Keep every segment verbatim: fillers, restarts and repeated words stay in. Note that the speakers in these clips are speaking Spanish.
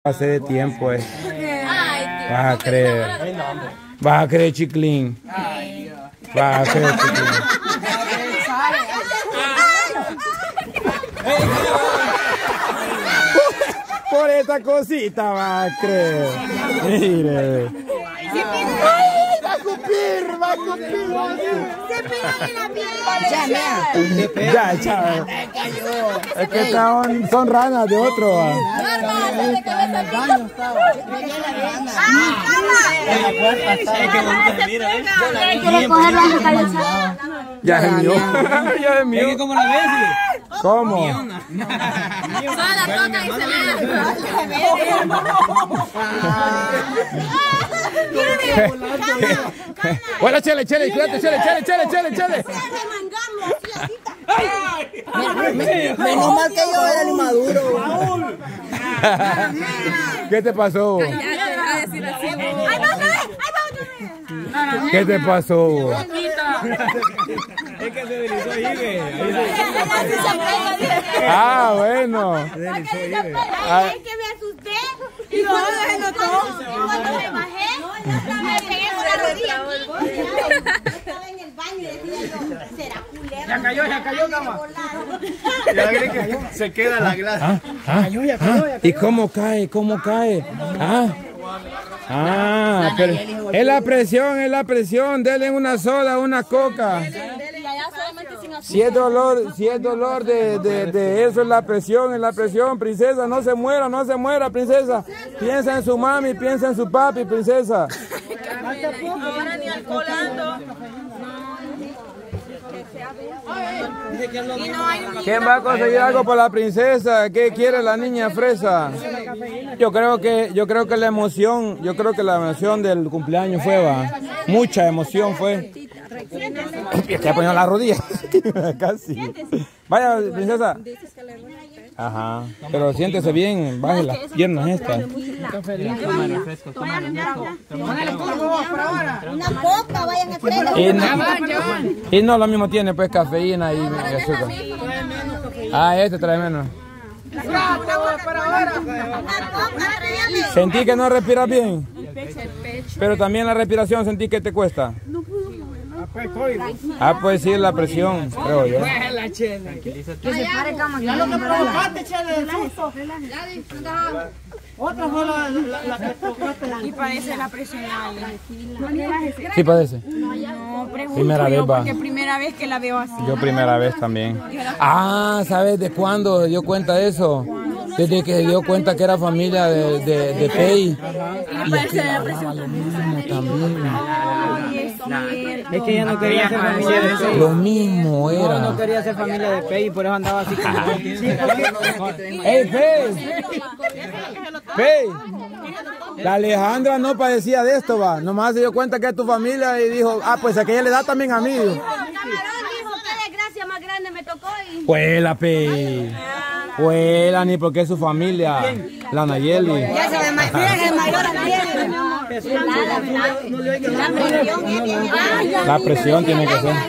Pasé de tiempo, eh. Vas a creer. Vas a creer, Chiclín. Vas a creer, Chiclín. Por esta cosita vas a creer. Mire. ¡Ay, va a cupir! ¡Va a cupir! ¡Se pega en la piel! Ya, ya, chaval. Es que son, son ranas de otro. ¿Va? Ya es mío. Ya es mío. ¿Cómo la ves? ¿Cómo? Solo la toca y se ve. Bueno, chele, chele, chele, chele, chele, chele, chele, chele. Menos mal que yo era el inmaduro. ¿Qué te pasó? ¿Qué te pasó? Es que se deslizó ahí, Ah, bueno. Es que me asusté y cuando se notó, y cuando me bajé, me pegué con la rodilla. Estaba en el baño y decía yo, será culero. Ya cayó, ya cayó, cama. Ya cree que se queda la glasa. Ah, ah, cayó, ya cayó, ya cayó. ¿Y cómo cae? ¿Cómo cae? Ah. Ah, pero es la presión, es la presión. Denle una soda, una coca. Si es dolor, si es dolor de, de, de eso, es la presión, es la presión, princesa. No se muera, no se muera, princesa. Piensa en su mami, piensa en su papi, princesa. Ahora ni alcoholando. ¿Quién va a conseguir algo para la princesa? ¿Qué quiere la niña fresa? Yo creo que, yo creo que la emoción, yo creo que la emoción del cumpleaños fue, va. Mucha emoción fue. Ya ponió la rodilla. Casi. Vaya, princesa. Ajá. Pero siéntese bien, baje las piernas estas. Una copa, vayan a hacer. Y no, y no lo mismo tiene pues cafeína y, y azúcar. Ah, este trae menos. Sentí que no respiras bien. Pero también la respiración sentí que te cuesta. Ah, pues sí, la presión, creo yo. Otra fue la, la, la que tocaste. Y parece la presión. ¿Sí parece? No, pregunto Primera yo vez, va. porque primera vez que la veo así. Yo primera vez también. Ah, ¿sabes de cuándo se dio cuenta de eso? Desde que se dio cuenta que era familia de, de, de Pei. Y es que la daba lo mismo también. Es que ella no quería ser familia de Pei. Lo mismo No, era. no quería ser familia de Pei y por eso andaba así como... ¡Ey, Pei! ¡Pei! La Alejandra no padecía de esto, va. Nomás se dio cuenta que es tu familia y dijo, ah, pues aquella le da también a mí. Camarón dijo, qué desgracia más grande me tocó y... Huela, Pei. Huela, ni porque es su familia. La Nayeli. Ya se ve más bien, el mayor también. La presión tiene que ser.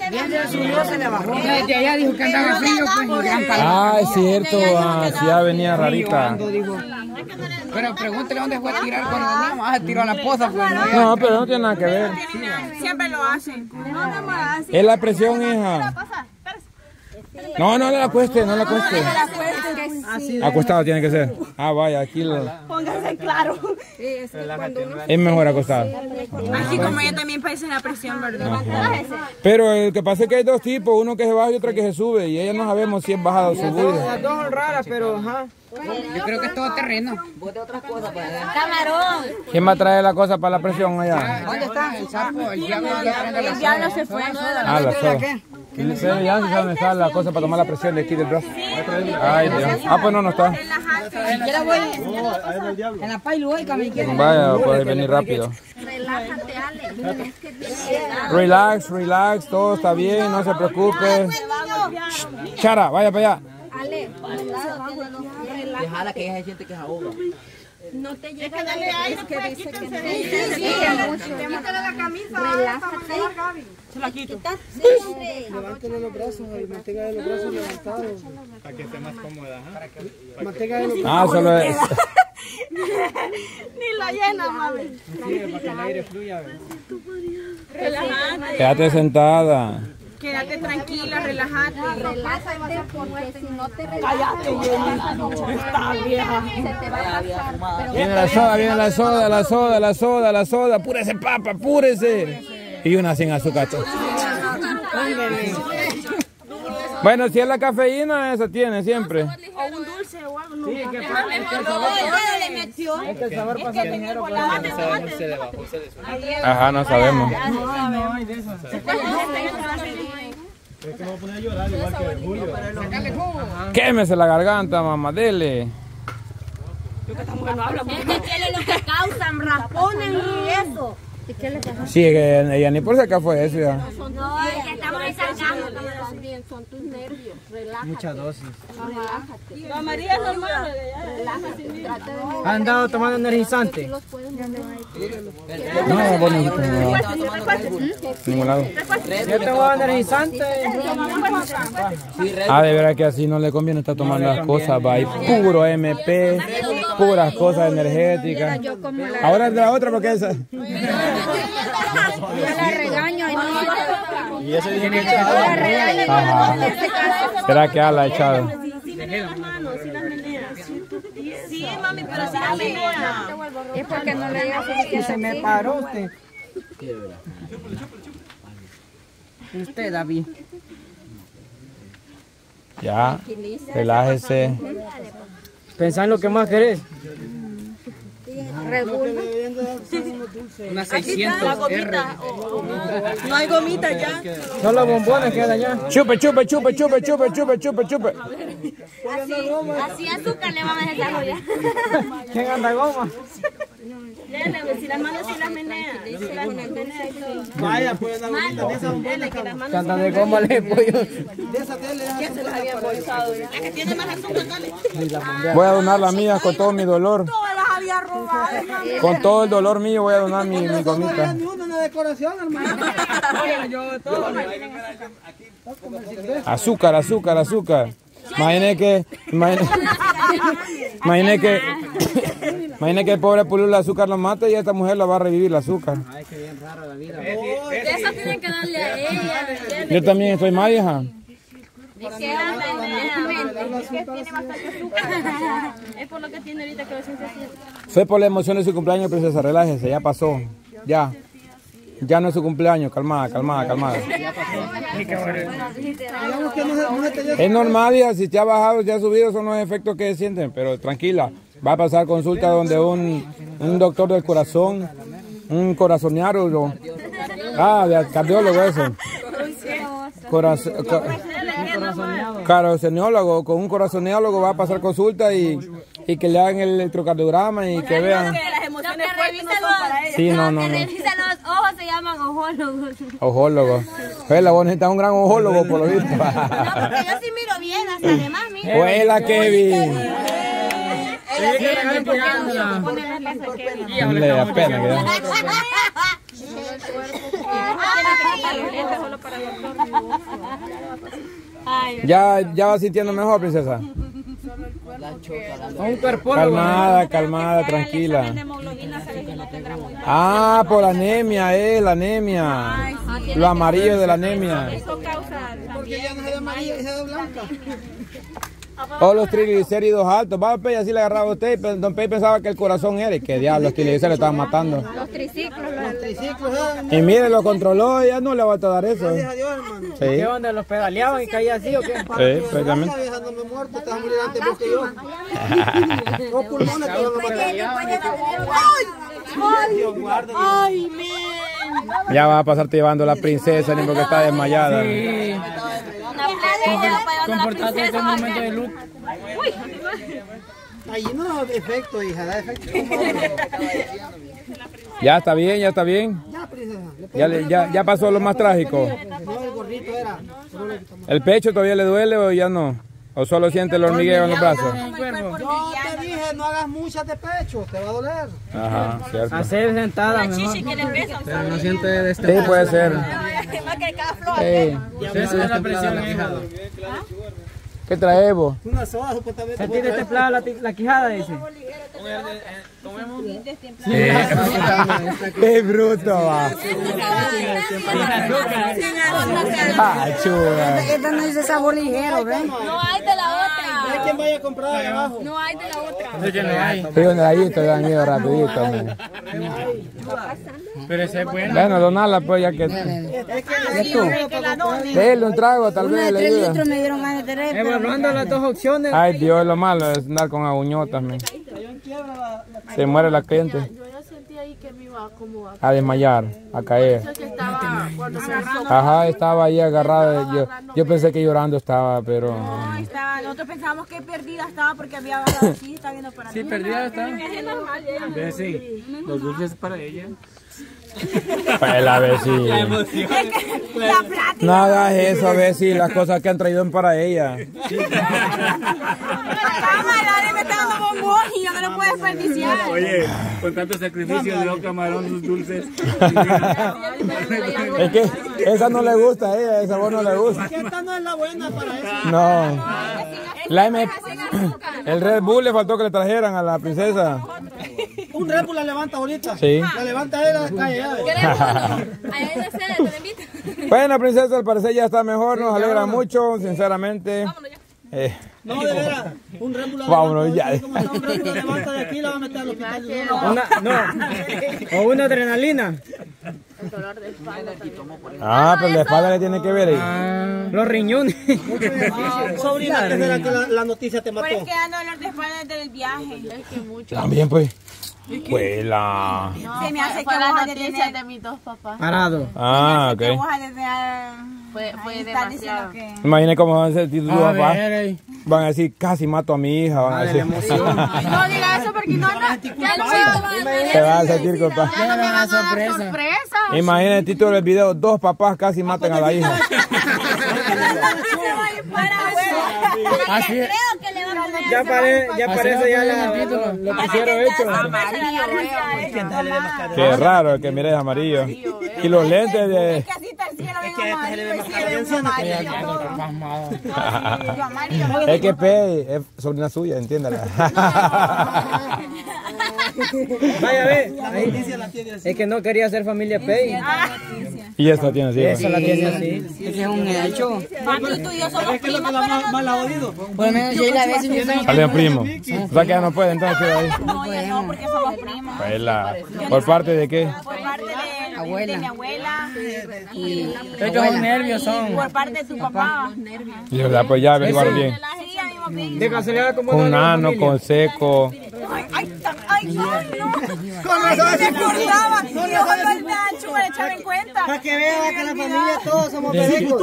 Que ella dijo que andaba frío, pues. Ah, es cierto, ah, sí, ya venía rarita. Pero pregúntele dónde fue a tirar cuando veníamos. Ah, tiró a la poza, pues. No, pero no tiene nada que ver. Siempre lo hacen. Es la presión, hija. No, no la cueste, no la cueste. Acostado tiene que ser. Ah, vaya, aquí lo... Pónganse claro. Es mejor acostado. Así como ella también parece la presión, ¿verdad? Ajá. Pero el que pasa es que hay dos tipos, uno que se baja y otro que se sube. Y ella no sabemos si es bajada o subida. Las dos son raras, pero ajá. Yo creo que es todo terreno. Camarón. ¿Quién va a traer la cosa para la presión allá? ¿Dónde está el sapo? El diablo, El diablo se fue. Ah, la soda. Pero ya se sabe dónde está la cosa para tomar la presión de aquí del brazo. Ay, Dios. Ah, pues no, no está. En la pailueca me quiere. Vaya, puede venir rápido. Relájate, Ale. Relax, relax, todo está bien, no se preocupe. Chara, vaya para allá. Ale, Déjala que ella se siente que se ahoga. no te llega a aire, es que dice que no. Sí, quítale la camisa. Relájate. Se la quito. Levántale los brazos, mantenga los brazos levantados. Para que esté más cómoda. Mantenga los brazos. Ah, solo es. Ni la llena, mami. Sí, para que el aire fluya. Relájate. Quédate sentada. Quédate tranquila, relájate. Relájate porque si no te relajas, está vieja. Se te va a pasar. Pero Viene la soda, viene la soda, la soda, la soda, la soda. Apúrese, papá, apúrese. Y una sin azúcar. Bueno, si es la cafeína, esa tiene siempre. O un dulce o algo. No, Sí, es que es pasa- es que el sabor que le metió. Es que el sabor pasa primero, pero no se le bajó, se le subió. Ajá, no sabemos. No, no hay de eso. Es que me voy a poner a llorar igual que Julio. Quémese la garganta, mamá, dele. Es que tiene lo que causan raspones y eso. ¿y qué le pasa? Sí, que ella ni por si acá fue eso ya. No, es que estamos ensayando. También son tus nervios. Relájate. Mucha dosis. Relájate. La María es normal. Relájate. Trata de ¿Han dado tomando energizante? los puedes mover. No, bueno, no, ningún lado. Yo tengo energizante. Ah, de verdad que así no le conviene estar tomando las cosas, va, hay puro M P, puras cosas energéticas. Ahora es de la otra porque esa. Yo la regaño y no. Y eso dije que La regaño y Ajá. ¿Será que la ha echado? Sí, mami, pero sí la menea. es porque no le llega suficiente. se me paró usted. Usted, David. Ya, relájese. Pensá en lo que más querés. Regula. Una seiscientos R. No hay gomita ya. Solo bombones quedan ya. Chupe, chupe, chupe, chupe, chupe, chupe, chupe, chupe. Así, así azúcar le vamos a desarrollar. ¿Quién anda goma? Dele, si las manos sí las menea. Si las menea y todo. Vaya, pues anda gomita. De esa bombona. Dele, que las manos Que anda de goma le pollo. ya se las había bolsado. La que tiene más azúcar, dale. Voy a donar las mías con todo mi dolor. Todas las había robado. Con todo el dolor mío voy a donar mi, mi gomita. Una decoración, hermano. Yo todo. Azúcar, azúcar, azúcar. Imagine que, imagine, imagine que, imagine que el pobre Pulú el azúcar lo mata y esta mujer la va a revivir el azúcar. Ay, qué bien raro la vida. Eso tienen que darle a ella. Yo también estoy mal, hija. Es que la menea. Es que tiene bastante azúcar. Es por lo que tiene ahorita que lo siente así. Fue por la emoción de su cumpleaños, princesa, relájese, ya pasó. Ya. Ya no es su cumpleaños, calmada, calmada, calmada. Es normal, ya, si te ha bajado, si ha subido, son los efectos que se sienten, pero tranquila. Va a pasar consulta donde un, un doctor del corazón, un corazoniálogo. Ah, de cardiólogo eso. Corazón, corazoniólogo, con un corazoniólogo va a pasar consulta y, y que le hagan el electrocardiograma y que vean. Las emociones fuertes no son para ella. Sí, no, no, no. Revisa los ojos, se llaman ojólogos. Ojólogo. Pues vos necesitas un gran ojólogo por lo visto. No, porque yo sí miro bien, hasta además, mira. Huela, Kevin. Le da pena que ya, ya va sintiendo mejor, princesa. Un cuerpo. Calmada, calmada, tranquila. Ah, por la anemia, eh, la anemia. Lo amarillo de la anemia. Eso causa Porque ya no se da amarilla y se da blanca. O los triglicéridos altos. Va, Pei, así le agarraba a usted. Pero don Pei pensaba que el corazón era. Y que diablo, los triglicéridos le estaban matando. Los triciclos. Los triciclos, ¿eh? Y mire, lo controló y ya no le va a dar eso. Gracias a Dios, hermano. Sí, ¿Qué onda? ¿Los pedaleaban y caía así o qué? sí, precisamente. Esa vieja no me muerto, te vas a morir antes vos que yo. Dos pulmones que yo no pedaleaban. Ay, men. Ya va a pasarte llevando a la princesa, ni porque está desmayada. Una playa para llevar a la Comportate en princesa. un momento de luz. Ahí no da efecto, hija, da efecto. Ya está bien, ya está bien. Ya, princesa. le Ya, le- ya, ya pasó lo más trágico. No, el gorrito era. Solo le quitamos. ¿El pecho todavía le duele o ya no? ¿O solo siente el hormigueo en los brazos? Yo te dije, no hagas muchas de pecho, te va a doler. Ajá, cierto. Hacer sentada Una mejor. chichi que le pesa. Pero no siente de este. Sí, puede ser. Más que cada flor. Sí. Esa es la presión, hija. ¿Qué traes vos? Una soda, supuestamente. Se tiene templada la, la quijada, dice. ¡Qué bruto, va! ¡Ah, chula! Esta no dice sabor ligero, ¿ven? No hay de la otra. Hay quien vaya a comprar ahí abajo. No hay de la otra. Sí, un heladito, ya han ido rapidito. Man. Pero ese es bueno. Bueno, donala pues ya que... Dele un trago, tal vez le ayuda. Me dieron ganas de tener. Evaluando las dos opciones. Ay, Dios, lo malo es andar con aguñotas, man. Se muere la gente. Yo ya sentí ahí que me iba como a... A desmayar, a caer. que estaba cuando me agarró. Ajá, estaba ahí agarrado. Yo, yo pensé que llorando estaba, pero... No, estaba, nosotros pensábamos que perdida estaba porque había agarrado así, está viendo para Sí, mí. perdida está. Es normal, ella. Ve, sí. Los dulces para ella. Pues la Bessie. La plática. No hagas eso, Bessie, las cosas que han traído para ella. Cámara, me está dando bombón y yo no lo puedo desperdiciar. Oye, con tanto sacrificio le dio camarón sus dulces. Es que esa no le gusta a ella, esa sabor no le gusta. Esta no es la buena para eso. No. La M... El Red Bull le faltó que le trajeran a la princesa. Un Red Bull la levanta ahorita. Sí. La levanta él a la calle. ya ves. Ahí hay de sede, te lo invito. Bueno, princesa, al parecer ya está mejor, nos alegra mucho, sinceramente. Eh, No, de veras. Un Red Bull la Vámonos levanta ya. ahorita, como está un Red Bull la levanta de aquí, la va a meter al hospital. de una. Una, no. O una adrenalina. ah, pero la espalda le tiene que ver ahí. Los riñones. Sobrina, que será que la, la noticia te mató. Pero es que ando dolor de espalda desde el viaje. También, pues. Huela. Se me hace que Fue la vos has de noticia tener... de mis dos papás. Parado. Ah, Que ok. vos has de tener... Fue, fue ahí está demasiado. diciendo que... Imagina cómo van a sentir tus A papás. ver, ahí. Van a decir, casi mato a mi hija. Van a Ah, de la decir. emoción. No diga eso porque no, no, ya no me Se va a sentir, compa. Ya no me van a dar sorpresa. sorpresa. Imagina el título del video, dos papás casi matan a la hija. Así es. Creo que le va a poner Ya, pare, ya Así parece no ya tiene la, el título. lo pusieron hecho. Qué raro que mires amarillo. Y los lentes de... que así está el cielo bien amarillo y cielo bien amarillo. Yo amarillo. Es que P es sobrina suya, entiéndala. Vaya, ve. Ahí. Es que no quería ser familia Pei. Y eso tiene así. Eso la tiene así. Es un hecho. Patito y yo somos Es que lo que primos, la pero más, más la ha oído. Por lo menos yo y la vez me Salió primo. O sea que ya no puede, entonces queda ahí. no, ya no, porque somos primos. Pues la- ¿Por parte de qué? Por parte de, Abuela. de mi abuela y Estos son nervios, son. por parte de tu papá. Y verdad, pues ya averiguaron bien. Sí, a mi papá. De casualidad, como Con no la nano, familia. con seco. Ay, ay, tan- ay, ay, no. Ay, no me acordaba. Y yo cuando el Nacho me echaba en cuenta. Para que vean que la familia todos somos pericos.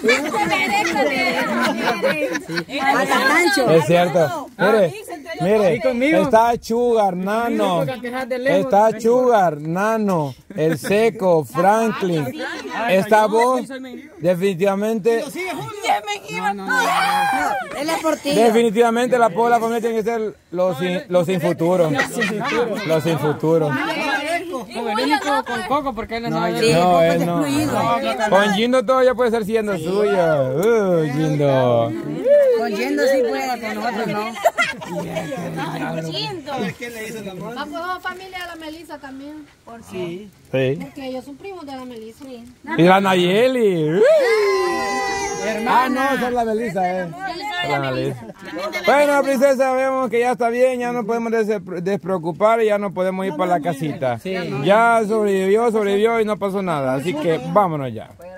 Es cierto. Mire, mire, está Chugar, Nano. Está Chugar, Nano, el seco, Franklin. Está vos, definitivamente. Definitivamente la pobre familia tiene que ser los sin, los sin futuro. Los sin futuro. Con el único con Coco, porque él no sabe. No, él no. Con Gindo todo ya puede ser siendo suyo. Uh, Gindo. Con Yendo sí puede, con nosotros no. Va por familia de la Melissa también. Sí. Porque ellos son primos de la Melissa. Y la Nayeli. Uh. Ah, no, esa es la Melissa, eh. Es la Melissa. Bueno, princesa, vemos que ya está bien, ya no podemos des despreocupar y ya no podemos ir para la casita. Ya sobrevivió, sobrevivió y no pasó nada, así que vámonos ya.